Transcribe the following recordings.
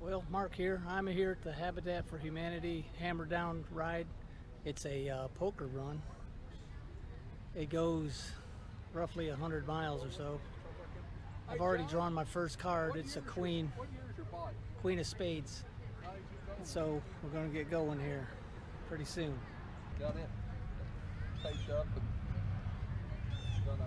Well, Mark here. I'm here at the Habitat for Humanity Hammer Down ride. It's a poker run. It goes roughly 100 miles or so. I've already drawn my first card. It's a queen of spades. So we're going to get going here pretty soon. Got it. Taped up and gonna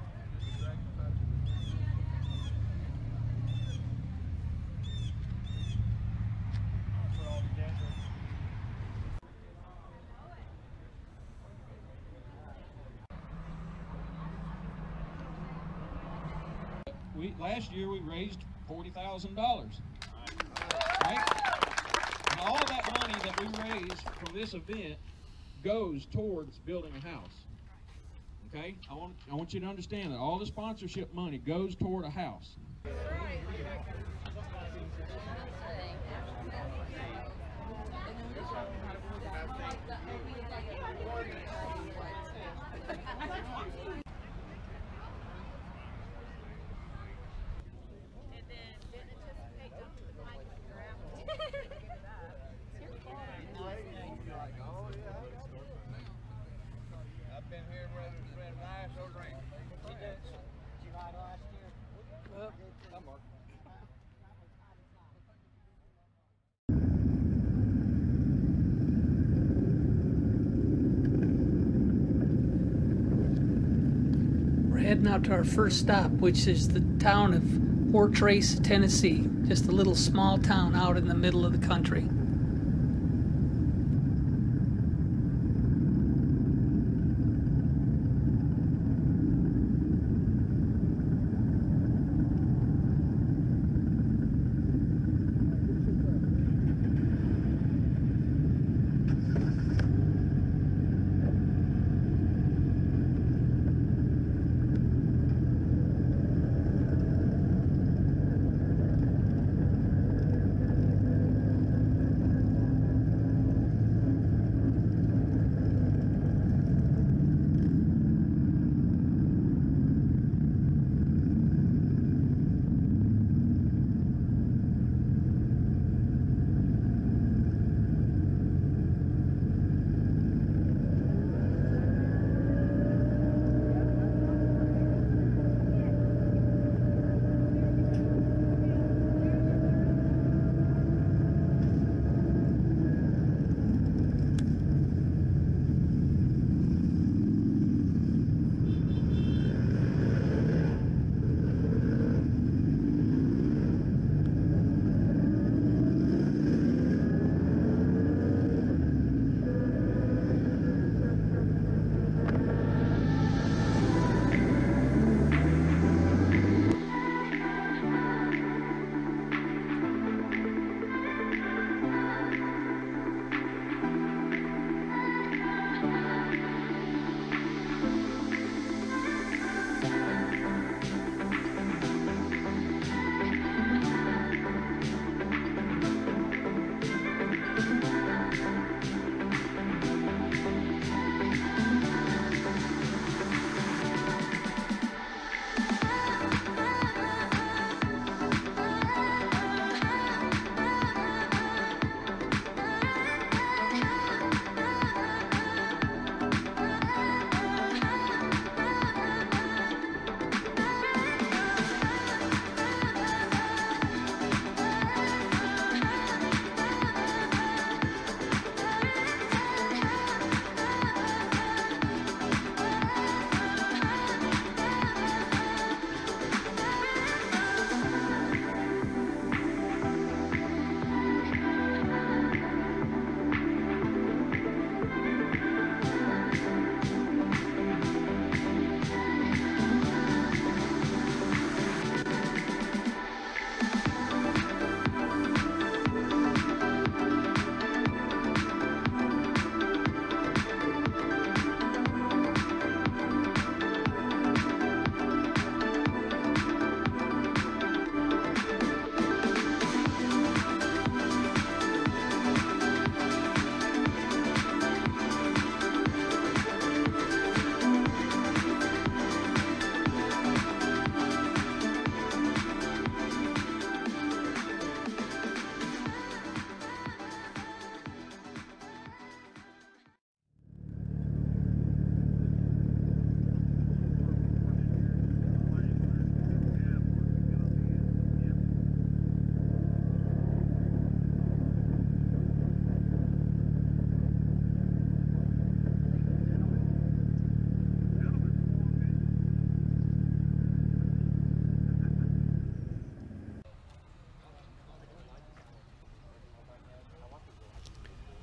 last year we raised $40,000, right? And all that money that we raised from this event goes towards building a house. Okay, I want you to understand that all the sponsorship money goes toward a house. I've been here whether it's been nice or rain. Did you ride last year? Well, I'm Mark. we're heading out to our first stop, which is the town of Portrace, Tennessee. Just a little small town out in the middle of the country.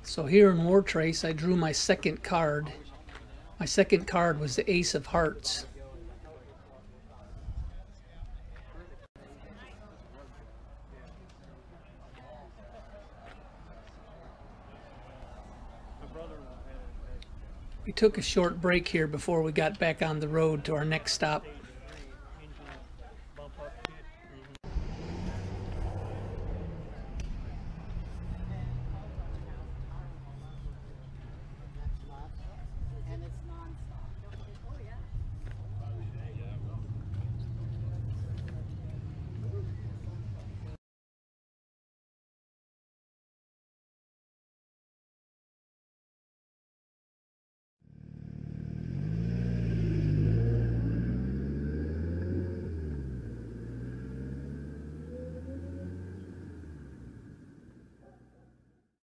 So here in War Trace, I drew my second card. My second card was the Ace of Hearts. We took a short break here before we got back on the road to our next stop.